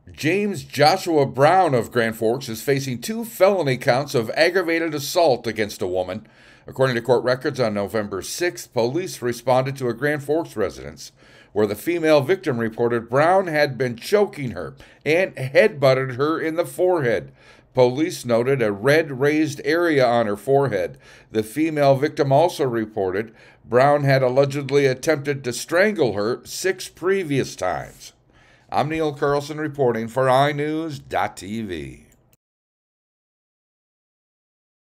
James Joshua Brown of Grand Forks is facing 2 felony counts of aggravated assault against a woman. According to court records, on November 6th, police responded to a Grand Forks residence where the female victim reported Brown had been choking her and headbutted her in the forehead. Police noted a red raised area on her forehead. The female victim also reported Brown had allegedly attempted to strangle her 6 previous times. I'm Neil Carlson reporting for iNewZ.TV.